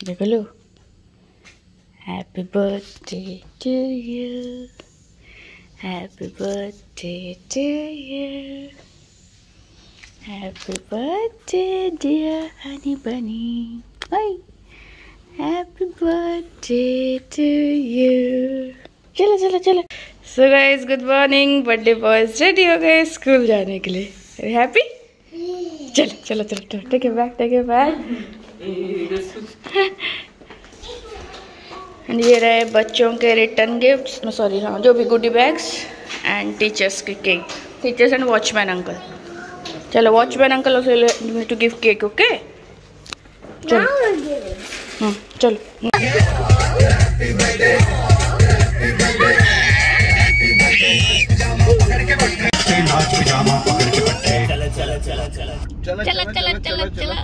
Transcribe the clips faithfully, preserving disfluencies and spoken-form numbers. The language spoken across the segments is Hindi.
देखो लो, happy birthday to you, happy birthday to you, happy birthday dear Honey Bunny, happy birthday to you. चलो चलो चलो। So guys good morning. Birthday boys ready हो गए स्कूल जाने के लिए। हैप्पी? चलो चलो चलो चलो, take it back, take it back. ये रहे बच्चों के रिटर्न गिफ्ट्स, सॉरी हाँ जो भी गुडी बैग्स एंड टीचर्स के cake, teachers and watchman uncle. चलो watchman uncle also need to give cake, okay? चलो हम्म चलो। चलो चलो चलो चलो चलो।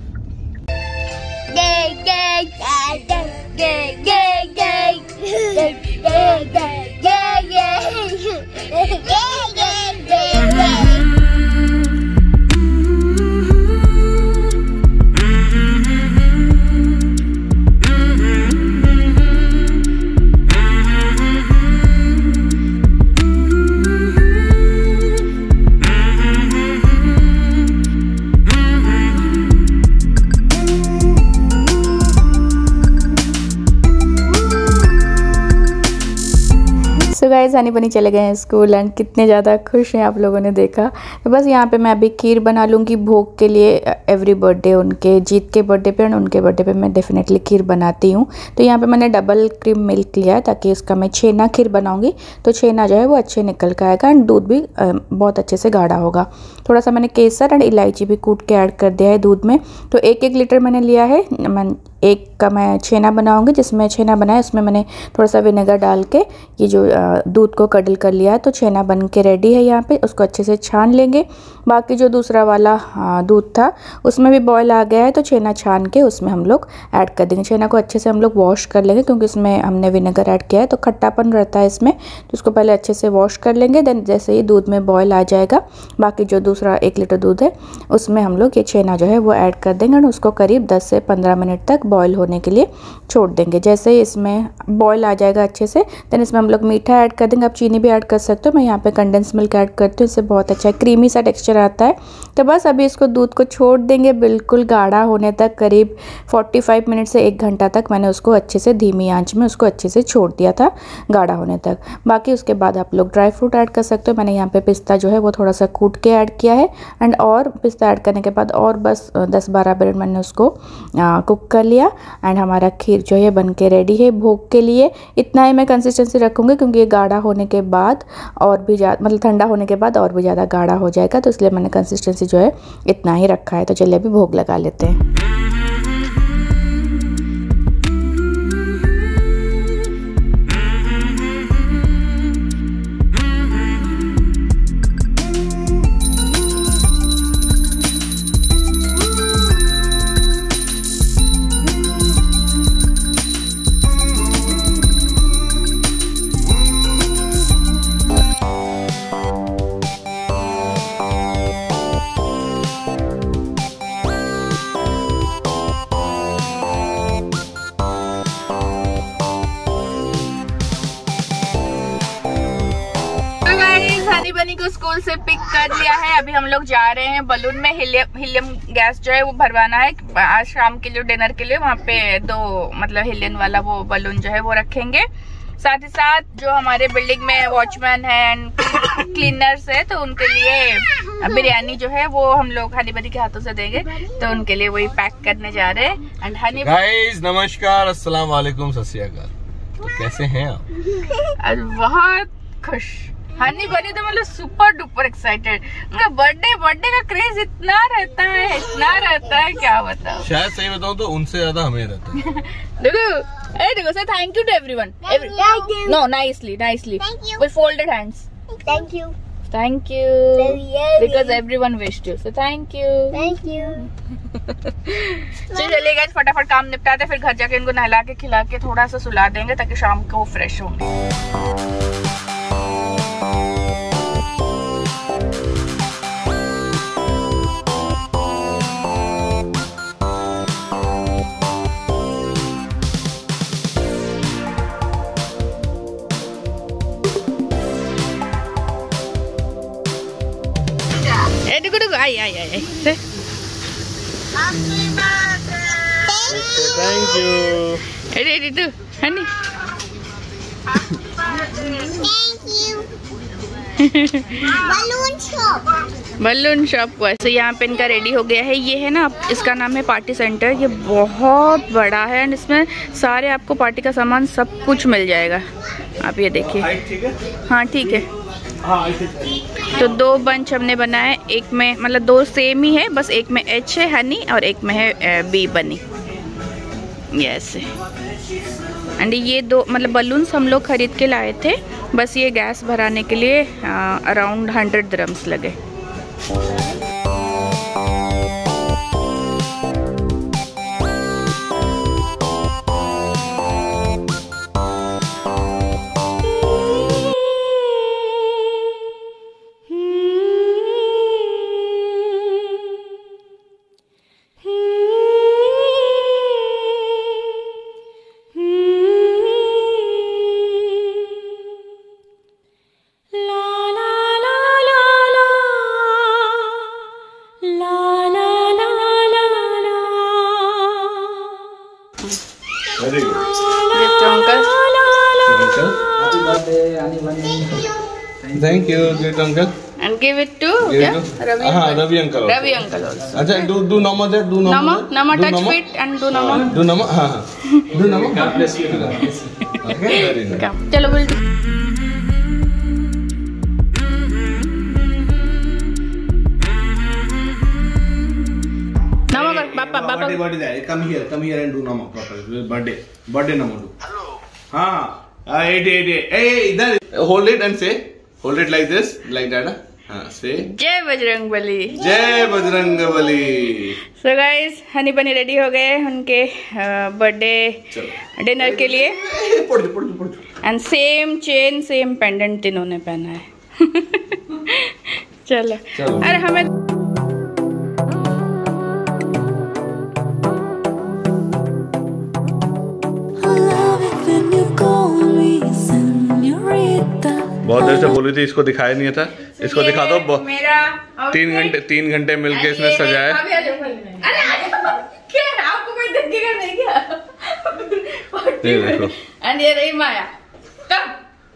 तो गाइस हनी बनी चले गए हैं स्कूल एंड कितने ज़्यादा खुश हैं आप लोगों ने देखा। तो बस यहाँ पे मैं अभी खीर बना लूँगी भोग के लिए। एवरी बर्थडे उनके, जीत के बर्थडे पे और उनके बर्थडे पे मैं डेफिनेटली खीर बनाती हूँ। तो यहाँ पे मैंने डबल क्रीम मिल्क लिया है ताकि इसका मैं छेना खीर बनाऊँगी तो छेना जो है वो अच्छे निकल के आएगा एंड दूध भी बहुत अच्छे से गाढ़ा होगा। थोड़ा सा मैंने केसर एंड इलायची भी कूट के ऐड कर दिया है दूध में। तो एक एक लीटर मैंने लिया है। मैं एक का मैं छेना बनाऊंगी, जिसमें छेना बनाया उसमें मैंने थोड़ा सा विनेगर डाल के ये जो दूध को कडल कर लिया है। तो छेना बन के रेडी है यहाँ पे। उसको अच्छे से छान लेंगे। बाकी जो दूसरा वाला दूध था उसमें भी बॉयल आ गया है तो छेना छान के उसमें हम लोग ऐड कर देंगे। छेना को अच्छे से हम लोग वॉश कर लेंगे क्योंकि इसमें हमने विनेगर ऐड किया है तो खट्टापन रहता है इसमें। तो उसको पहले अच्छे से वॉश कर लेंगे। देन जैसे ही दूध में बॉयल आ जाएगा बाकी जो दूसरा एक लीटर दूध है उसमें हम लोग ये छेना जो है वो ऐड कर देंगे और उसको करीब दस से पंद्रह मिनट तक बॉयल होने के लिए छोड़ देंगे। जैसे ही इसमें बॉयल आ जाएगा अच्छे से देन इसमें हम लोग मीठा ऐड कर देंगे। आप चीनी भी ऐड कर सकते हो। मैं यहाँ पे कंडेंस मिल्क ऐड करती हूँ, इससे बहुत अच्छा क्रीमी सा टेक्सचर आता है। तो बस अभी इसको दूध को छोड़ देंगे बिल्कुल गाढ़ा होने तक। करीब पैंतालीस मिनट से एक घंटा तक मैंने उसको अच्छे से धीमी आंच में उसको अच्छे से छोड़ दिया था गाढ़ा होने तक। बाकी उसके बाद आप लोग ड्राई फ्रूट ऐड कर सकते हो। मैंने यहाँ पे पिस्ता जो है वो थोड़ा सा कूट के ऐड किया है एंड और पिस्ता ऐड करने के बाद और बस दस बारह मिनट मैंने उसको आ, कुक कर लिया एंड हमारा खीर जो है बन के रेडी है भोग के लिए। इतना ही मैं कंसिस्टेंसी रखूँगी क्योंकि ये गाढ़ा होने के बाद और भी ज़्यादा, मतलब ठंडा होने के बाद और भी ज़्यादा गाढ़ा हो जाएगा। तो इसलिए मैंने कंसिस्टेंसी जो है इतना ही रखा है। तो चलिए अभी भोग लगा लेते हैं। बनी को स्कूल से पिक कर लिया है। अभी हम लोग जा रहे हैं बलून में हीलियम हीलियम गैस जो है वो भरवाना है। आज शाम के लिए डिनर के लिए वहाँ पे दो मतलब हीलियम वाला वो बलून जो है वो रखेंगे। साथ ही साथ जो हमारे बिल्डिंग में वॉचमैन है एंड क्लीनर्स है तो उनके लिए बिरयानी जो है वो हम लोग हनी बनी के हाथों से देंगे। तो उनके लिए वही पैक करने जा रहे हैं। एंड हनी गाइस नमस्कार, अस्सलाम वालेकुम, सत श्री अकाल। तो कैसे हैं आप? आज बहुत खुश हनी बनी तो मतलब सुपर डुपर एक्साइटेड। उनका बर्थडे बर्थडे का क्रेज इतना रहता है इतना रहता है क्या बताओ। शायद सही बताऊं तो उनसे ज्यादा हमें रहता है। देखो ए देखो say thank you to everyone. No nicely nicely with folded hands. Thank you thank you because everyone wished you, so thank you thank you. चलिए गाइस फटाफट काम निपटाते फिर घर जाके इनको नहला के खिला के थोड़ा सा सुला देंगे ताकि शाम को फ्रेश होंगे। आई आई आई say thank you. Ready to Honey balloon shop balloon shop को ऐसे यहाँ पे इनका रेडी हो गया है। ये है ना, इसका नाम है पार्टी सेंटर। ये बहुत बड़ा है एंड इसमें सारे आपको पार्टी का सामान सब कुछ मिल जाएगा। आप ये देखिए। हाँ ठीक है। तो दो बंच हमने बनाए, एक में मतलब दो सेम ही है, बस एक में एच है हनी और एक में है बी बनी। यस एंड ये दो मतलब बलून्स हम लोग खरीद के लाए थे। बस ये गैस भराने के लिए अराउंड हंड्रेड दिरहम्स लगे। Very good. Give to uncle. Uncle. Thank you, great uncle. And give it to Give yeah? it to- Ravi हाँ, uncle. Ravi uncle also. Ravi uncle also. अच्छा, do do nama there, do nama. Nama, there. nama Do touch nama. fit and do nama. Do nama, हाँ हाँ. Do nama. God bless you. Okay, very nice. Come. चलो बोल। nama कर पापा पापा। Birthday, birthday there. Come here, come here and do nama properly. Birthday, birthday nama do. Hello. हाँ, ah, eight, eight, eight. Hey, इधर. Hold it and say. Hold it like this, like that. हाँ, say. जय बजरंग बली। जय Bajrang Bali. So guys Honey Bunny ready हो गए उनके बर्थडे डिनर के लिए। पढ़ दो, पढ़ दो, पढ़ दो। And same chain same pendant तीनों ने पहना है। चलो चलो। अरे हमें बहुत देर से बोली थी, इसको दिखाया नहीं था। इसको दिखा दो। ब- मेरा तीन घंटे तीन घंटे मिलके इसने सजाया। अभी आ जाओ, अरे आ जाओ। क्या है, आपको कोई देखेगा नहीं क्या? ये देखो। एंड ये रही माया। कब?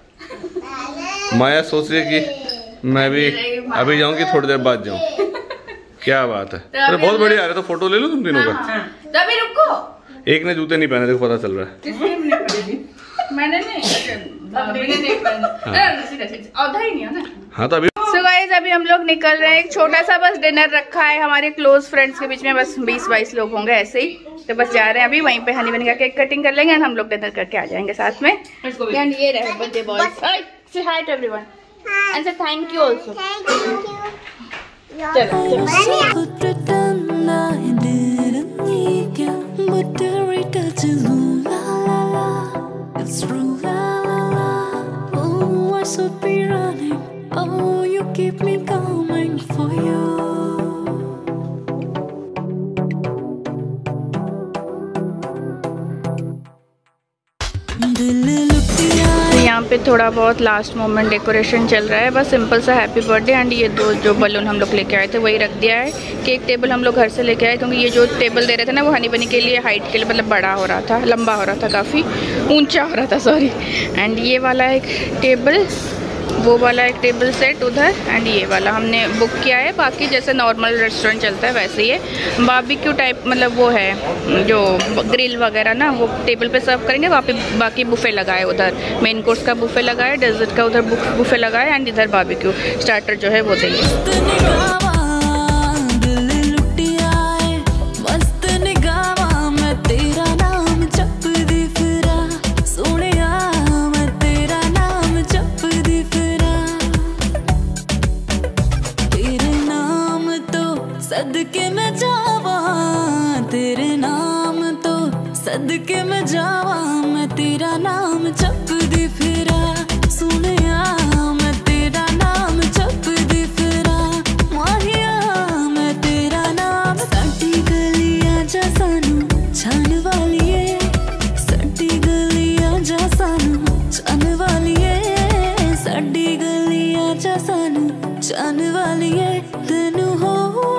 माया सोच रही है कि मैं भी अभी जाऊंगी, थोड़ी देर बाद जाऊं। क्या बात है। अरे बहुत बढ़िया आ रहा है। तो फोटो ले लो तुम तीनों का। तो अभी रुको। एक ने जूते नहीं पहने, देखो पता चल रहा है। मैंने नहीं मैंने नहीं पहना। सीधा सीधा औधा ही नहीं है ना। हाँ तो अभी सो गाइस अभी हम लोग निकल रहे हैं। एक छोटा सा बस डिनर रखा है हमारे क्लोज फ्रेंड्स के बीच में, बस बीस बाईस लोग होंगे ऐसे ही। तो बस जा रहे हैं अभी, वहीं पे हनी बनी का केक कटिंग कर लेंगे एंड हम लोग डिनर करके आ जाएंगे साथ में। एंड ये रहे birthday boys. Say hi to everyone and say thank you also. Oh, you keep me coming for you. यहाँ पे थोड़ा बहुत लास्ट मोमेंट डेकोरेशन चल रहा है, बस सिंपल सा हैप्पी बर्थडे। एंड ये दो जो बलून हम लोग लेके आए थे वही रख दिया है। केक टेबल हम लोग घर से लेके आए, क्योंकि ये जो टेबल दे रहे थे ना वो हनी बनी के लिए हाइट के लिए मतलब बड़ा हो रहा था, लंबा हो रहा था, काफ़ी ऊंचा हो रहा था, सॉरी। एंड ये वाला एक टेबल, वो वाला एक टेबल सेट उधर, एंड ये वाला हमने बुक किया है। बाकी जैसे नॉर्मल रेस्टोरेंट चलता है वैसे ही है। बारबेक्यू टाइप मतलब वो है जो ग्रिल वगैरह ना, वो टेबल पे सर्व करेंगे। वापी बाकी बुफे लगाए, उधर मेन कोर्स का बुफे लगाए, डेजर्ट का उधर बुफे लगाए एंड इधर बारबेक्यू स्टार्टर जो है वो देंगे। सदके में जावा तेरे नाम तो, सदके में जावा मैं तेरा नाम जपदी फिरा, सुनिया मैं तेरा नाम जपदी फिरा, माहिया मैं तेरा नाम। साडी गलियां जा सानू छान वालिए, साडी गलियां जा सानू छान वालिए, साडी गलियां जा सानू छान वालिए। तेनू हो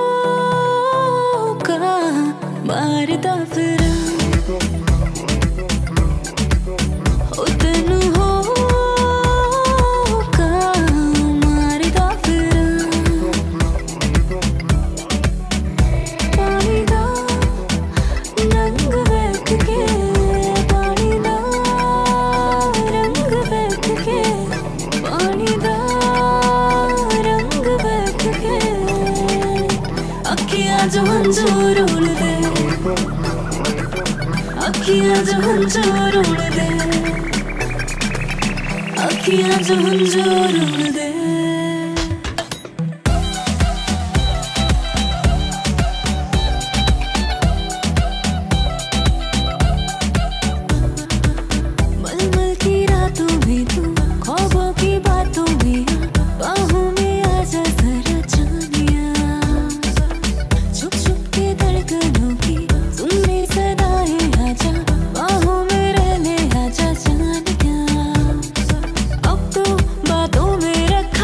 अखियां जो हंजूर उड़ दे, अखियां जो हंजूर उड़ दे। मलमल की रातों में तू, ख्वाबों की बातों में बाहों में आजा जरा जानिया, छुप छुप के धड़कनों की सुनने सदाएं आजा, बाहों में रहने आजा जानिया। अब तो बातों में रखा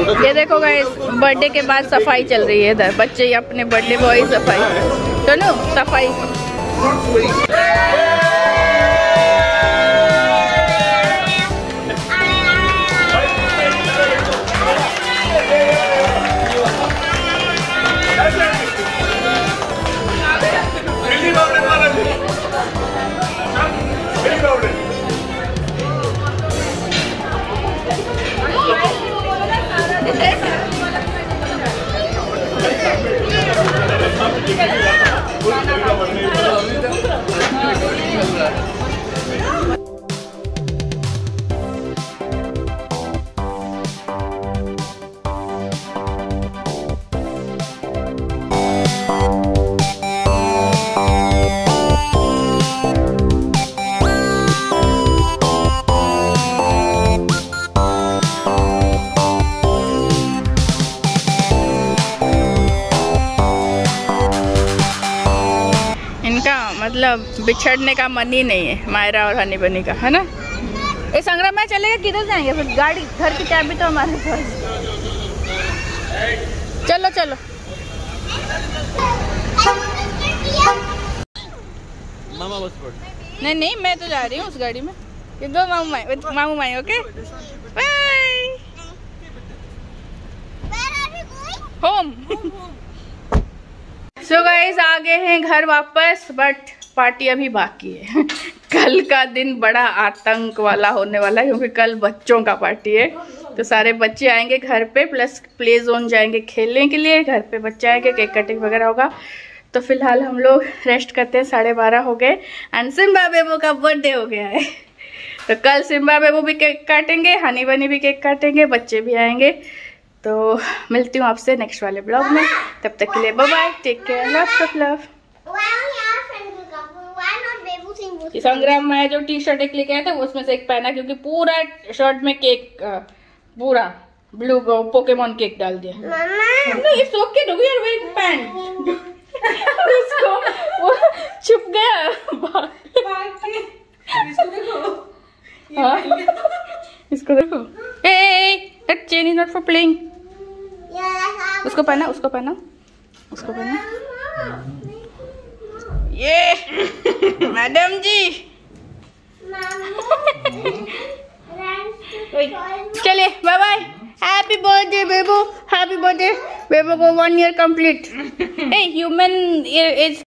ये देखो गाइस, बर्थडे के बाद सफाई चल रही है इधर, बच्चे अपने बर्थडे बॉय सफाई, चलो सफाई। मतलब बिछड़ने का मन ही नहीं है मायरा और हनी बनी का, है ना। ये संग्राम में चलेगा, किधर जाएंगे फिर? गाड़ी घर की चाबी तो हमारे पास। चलो चलो मामा बस पड़। नहीं नहीं, मैं तो जा रही हूँ उस गाड़ी में। ये दो मामू माई, मामू माई, okay bye. Home. So guys आ गए हैं घर वापस, बट पार्टी अभी बाकी है। कल का दिन बड़ा आतंक वाला होने वाला है, क्योंकि कल बच्चों का पार्टी है। तो सारे बच्चे आएंगे घर पे, प्लस प्ले जोन जाएंगे खेलने के लिए। घर पे बच्चे आएंगे, केक कटिंग वगैरह होगा। तो फिलहाल हम लोग रेस्ट करते हैं, साढ़े बारह हो गए। एंड सिम्बा बेबो का बर्थडे हो गया है, तो कल सिम्बा बेबो भी केक काटेंगे, हनी बनी भी केक काटेंगे, बच्चे भी आएंगे। तो मिलती हूँ आपसे नेक्स्ट वाले ब्लॉग में, तब तक के लिए bye bye, take care, love of love. संग्राम में जो टी शर्ट एक लेके आया था उसमें से एक पहना, क्योंकि पूरा शर्ट में केक, पूरा ब्लू पोकेमोन केक डाल दिया। नहीं it's okay, do you are wearing pant. उसको वो छुप गया। इसको देखो, हाँ इसको देखो। ए that chain is not for playing. उसको पहना, उसको पहना, उसको पहना। ये मैडम जी। चलिए bye bye, happy birthday Bebu, happy birthday Bebu को one year complete. A human is